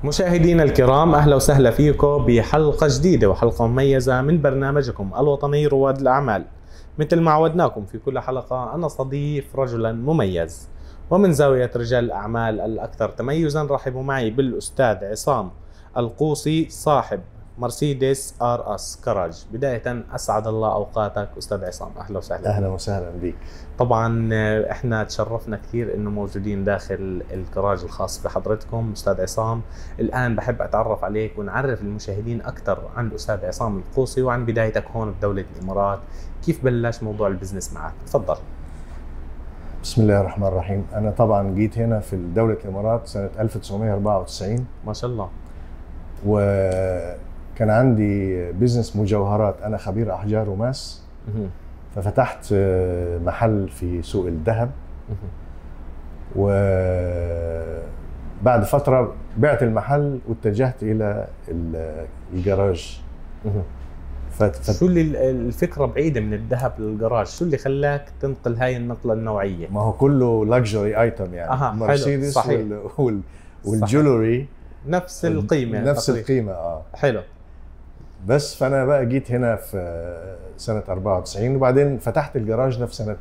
مشاهدينا الكرام، أهلا وسهلا فيكم بحلقة جديدة وحلقة مميزة من برنامجكم الوطني رواد الأعمال. مثل ما عودناكم في كل حلقة أنا استضيف رجلا مميز، ومن زاوية رجال الأعمال الأكثر تميزا رحبوا معي بالأستاذ عصام القوسي صاحب مرسيدس ار اس كراج. بداية أسعد الله أوقاتك أستاذ عصام، أهلا وسهلا. أهلا وسهلا بك. طبعا احنا تشرفنا كثير انه موجودين داخل الكراج الخاص بحضرتكم استاذ عصام. الان بحب اتعرف عليك ونعرف المشاهدين اكثر عن الاستاذ عصام القوسي وعن بدايتك هون بدولة الامارات، كيف بلش موضوع البزنس معك؟ تفضل. بسم الله الرحمن الرحيم. انا طبعا جيت هنا في دولة الامارات سنة 1994. ما شاء الله. وكان عندي بزنس مجوهرات، انا خبير احجار وماس. ففتحت محل في سوق الذهب، وبعد فترة بعت المحل واتجهت إلى الجراج. شو اللي الفكرة بعيدة من الذهب للجراج؟ شو اللي خلاك تنقل هاي النقلة النوعية؟ ما هو كله لاكجري ايتم يعني. مرسيدس والجولري نفس القيمة. نفس القيمة. حلو. بس فانا بقى جيت هنا في سنة 94 وبعدين فتحت الجراج ده في سنة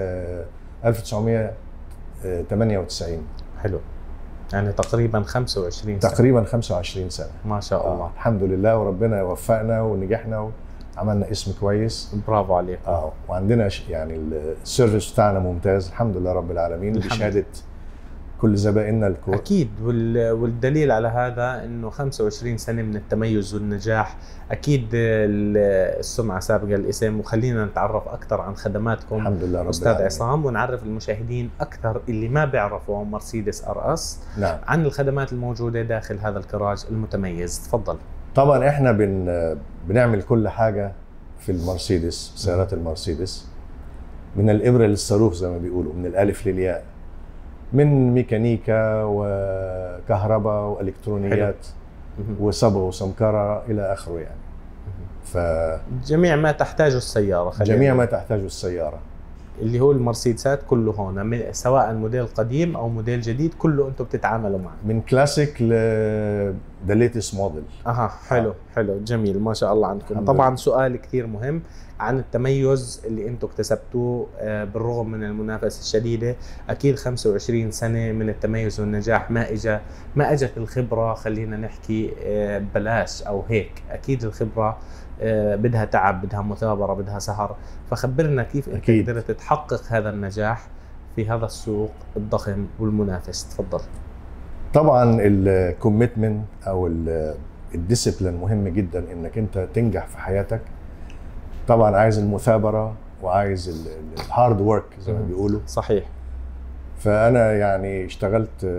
1998. حلو، يعني تقريبا 25 سنة. تقريبا 25 سنة. ما شاء الله. الحمد لله، وربنا وفقنا ونجحنا وعملنا اسم كويس. برافو عليك. وعندنا يعني السيرفيس بتاعنا ممتاز الحمد لله رب العالمين، بشهادة كل زبائننا الكل. اكيد، والدليل على هذا انه 25 سنه من التميز والنجاح. اكيد السمعه سابقه الاسم، وخلينا نتعرف اكثر عن خدماتكم الحمد لله رب استاذ العالمين. عصام، ونعرف المشاهدين اكثر اللي ما بيعرفوا مرسيدس ار اس نعم. عن الخدمات الموجوده داخل هذا الكراج المتميز. تفضل. طبعا احنا بنعمل كل حاجه في المرسيدس، سيارات المرسيدس، من الابره للصاروخ زي ما بيقولوا، من الالف للياء، من ميكانيكا وكهرباء والكترونيات وصبغ وسمكرة الى اخره يعني. جميع ما تحتاجه السياره، جميع ما تحتاجه السياره اللي هو المرسيدسات كله هون، سواء موديل قديم او موديل جديد كله انتم بتتعاملوا معه، من كلاسيك ل ذا ليتست موديل. حلو. حلو جميل، ما شاء الله عندكم. طبعا سؤال كثير مهم عن التميز اللي انتم اكتسبتوه بالرغم من المنافسه الشديده. اكيد 25 سنه من التميز والنجاح ما اجت الخبره، خلينا نحكي ببلاش او هيك. اكيد الخبره بدها تعب، بدها مثابره، بدها سهر. فخبرنا كيف انت قدرت تحقق هذا النجاح في هذا السوق الضخم والمنافس. تفضل. طبعا الكوميتمنت او الديسيبلين مهم جدا انك انت تنجح في حياتك. طبعا عايز المثابره وعايز الهارد ورك زي ما بيقولوا. صحيح. فانا يعني اشتغلت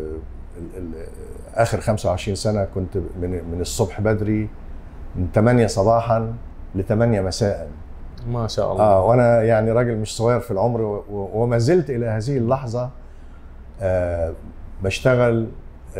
اخر 25 سنه كنت من الصبح بدري، من 8 صباحا ل 8 مساء. ما شاء الله. وانا يعني راجل مش صغير في العمر، وما زلت الى هذه اللحظه بشتغل.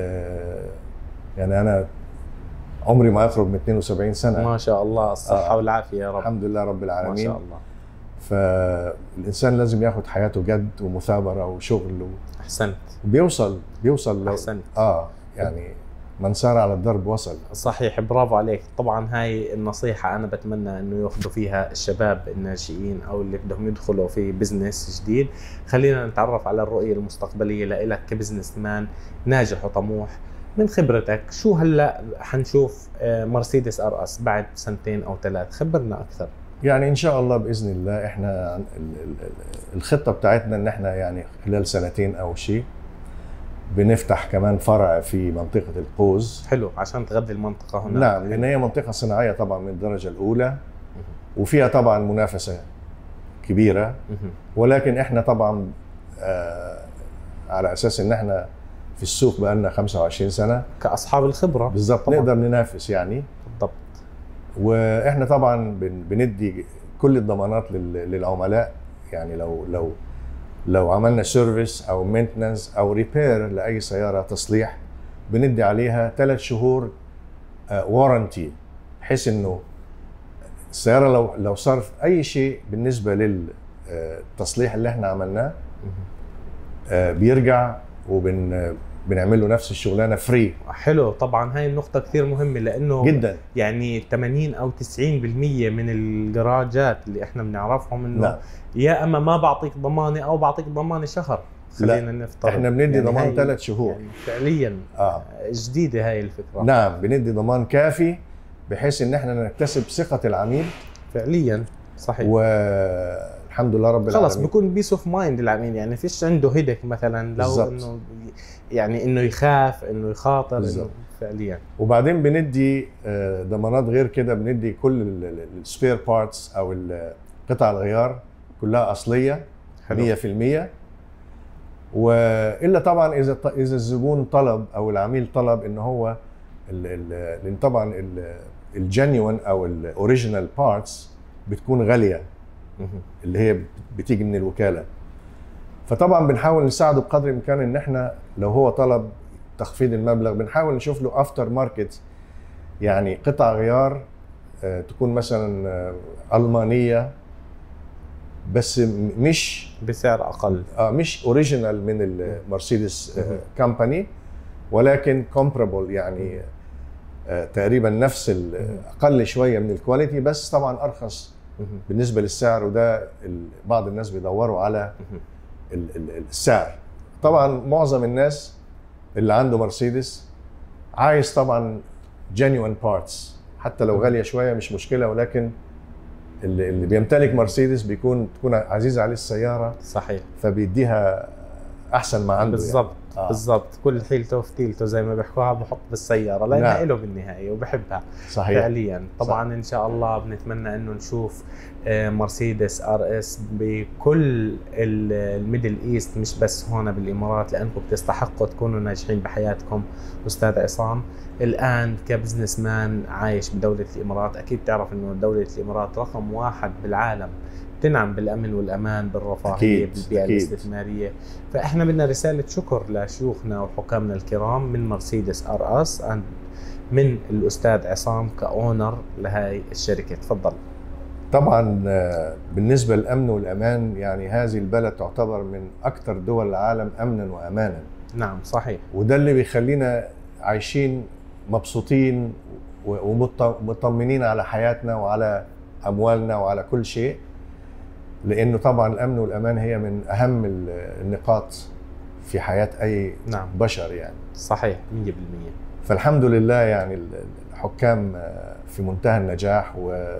يعني انا عمري ما يقرب من 72 سنة. ما شاء الله، الصحة والعافية يا رب. الحمد لله رب العالمين. ما شاء الله. فالإنسان لازم ياخد حياته جد ومثابرة وشغل أحسنت. بيوصل أحسنت. يعني من سار على الدرب وصل. صحيح، برافو عليك. طبعا هاي النصيحة أنا بتمنى إنه ياخذوا فيها الشباب الناشئين أو اللي بدهم يدخلوا في بزنس جديد. خلينا نتعرف على الرؤية المستقبلية لإلك كبزنس مان ناجح وطموح. من خبرتك شو هلا حنشوف مرسيدس ار اس بعد سنتين او 3؟ خبرنا اكثر. يعني ان شاء الله باذن الله احنا الخطه بتاعتنا ان احنا يعني خلال سنتين او شيء بنفتح كمان فرع في منطقه القوس. حلو، عشان تغذي المنطقه هناك. نعم، لان هي منطقه صناعيه طبعا من الدرجه الاولى، وفيها طبعا منافسه كبيره. ولكن احنا طبعا على اساس ان احنا في السوق بقالنا 25 سنة كأصحاب الخبرة. بالضبط، نقدر ننافس يعني. بالضبط. واحنا طبعا بندي كل الضمانات للعملاء. يعني لو عملنا سيرفيس او مينتنس او ريبير لاي سيارة تصليح، بندي عليها 3 شهور وارنتي، بحيث انه السيارة لو صار اي شيء بالنسبة للتصليح اللي احنا عملناه بيرجع بنعمل له نفس الشغلانه فري. حلو. طبعا هاي النقطة كثير مهمة، لأنه جدا يعني 80 أو 90% من الجراجات اللي احنا بنعرفهم إنه نعم. يا أما ما بعطيك ضمانة أو بعطيك ضمانة شهر. خلينا نفترض احنا بندي يعني ضمان 3 شهور. يعني فعليا جديدة هاي الفكرة. نعم، بندي ضمان كافي بحيث ان احنا نكتسب ثقة العميل فعليا. صحيح. والحمد لله رب العالمين. خلص بيكون بيس اوف مايند العميل، يعني فيش عنده هيدك مثلا لو بالزبط. انه يعني انه يخاف انه يخاطر بالزبط. انه فعليا. وبعدين بندي ضمانات غير كده، بندي كل السبير بارتس او قطع الغيار كلها اصلية 100%. والا طبعا اذا الزبون طلب او العميل طلب ان هو لان طبعا الجينيوين او الاوريجينال بارتس بتكون غاليه اللي هي بتيجي من الوكاله، فطبعا بنحاول نساعده بقدر الامكان ان احنا لو هو طلب تخفيض المبلغ بنحاول نشوف له افتر ماركت، يعني قطع غيار تكون مثلا المانيه بس مش بسعر اقل، مش اوريجينال من المرسيدس كامباني، ولكن كومبرابل يعني تقريبا نفس اقل شويه من الكواليتي بس طبعا ارخص بالنسبه للسعر، وده بعض الناس بيدوروا على السعر. طبعا معظم الناس اللي عنده مرسيدس عايز طبعا جينيوين بارتس، حتى لو غاليه شويه مش مشكله، ولكن اللي بيمتلك مرسيدس تكون عزيزه عليه السياره. صحيح. فبيديها احسن ما عنده. بالضبط يعني. بالضبط. كل حيلته وفتيلته زي ما بيحكوها بحط بالسياره لانها له بالنهايه وبحبها. صحيح. فعليا. طبعا صح. ان شاء الله بنتمنى انه نشوف مرسيدس ار اس بكل الميدل ايست، مش بس هون بالامارات، لانكم بتستحقوا تكونوا ناجحين بحياتكم. استاذ عصام، الان كبزنس مان عايش بدوله الامارات، اكيد تعرف انه دوله الامارات رقم 1 بالعالم، تنعم بالامن والامان، بالرفاهيه، بالبيئه الاستثماريه. فاحنا بدنا رساله شكر لشيوخنا وحكامنا الكرام من مرسيدس ار اس من الاستاذ عصام كاونر لهي الشركه. تفضل. طبعا بالنسبه للامن والامان، يعني هذه البلد تعتبر من اكثر دول العالم امنا وامانا. نعم صحيح. وده اللي بيخلينا عايشين مبسوطين ومطمنين على حياتنا وعلى اموالنا وعلى كل شيء، لانه طبعا الامن والامان هي من اهم النقاط في حياه اي نعم. بشر يعني. صحيح 100%. فالحمد لله يعني الحكام في منتهى النجاح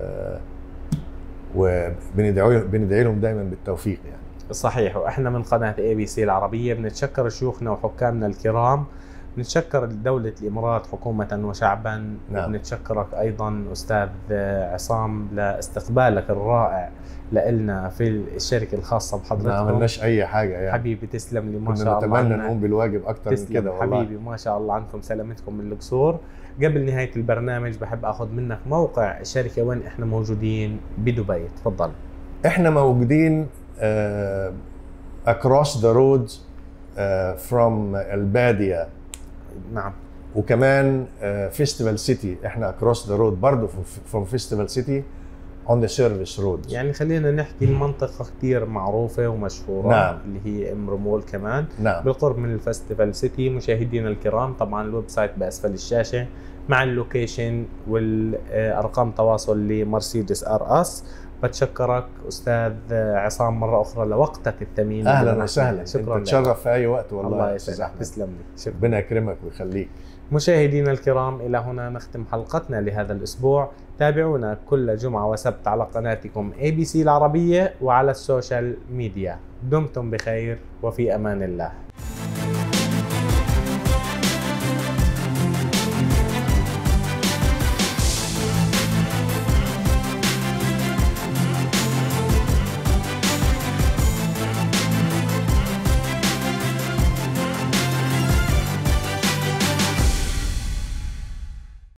وبندعي لهم دائما بالتوفيق يعني. صحيح. واحنا من قناه ABC العربيه بنتشكر شيوخنا وحكامنا الكرام، بنتشكر دولة الإمارات حكومة وشعبا. نعم. ونتشكرك أيضا أستاذ عصام لاستقبالك الرائع لنا في الشركة الخاصة بحضرتكم. ما عملناش أي حاجة يعني. حبيبي تسلم لي، ما شاء الله. كنا نتمنى نقوم بالواجب أكتر من كده والله. حبيبي ما شاء الله عنكم، سلامتكم من القصور. قبل نهاية البرنامج بحب أخذ منك موقع الشركة، وين إحنا موجودين بدبي. تفضل. إحنا موجودين across the road from البادية. نعم. وكمان فيستيفال سيتي، احنا اكروس ذا رود برضه فروم فيستيفال سيتي اون ذا سيرفيس رود. يعني خلينا نحكي المنطقه كثير معروفه ومشهوره. نعم. اللي هي امرمول كمان. نعم. بالقرب من الفيستيفال سيتي. مشاهدينا الكرام طبعا الويب سايت باسفل الشاشه مع اللوكيشن والارقام تواصل لمرسيدس ار اس. بتشكرك استاذ عصام مره اخرى لوقتك الثمين. اهلا وسهلا. شكرا. تشرف في اي وقت والله. الله يسعدك. تسلم لي. ربنا يكرمك ويخليك. مشاهدينا الكرام، الى هنا نختم حلقتنا لهذا الاسبوع. تابعونا كل جمعه وسبت على قناتكم ABC العربيه وعلى السوشيال ميديا. دمتم بخير وفي امان الله.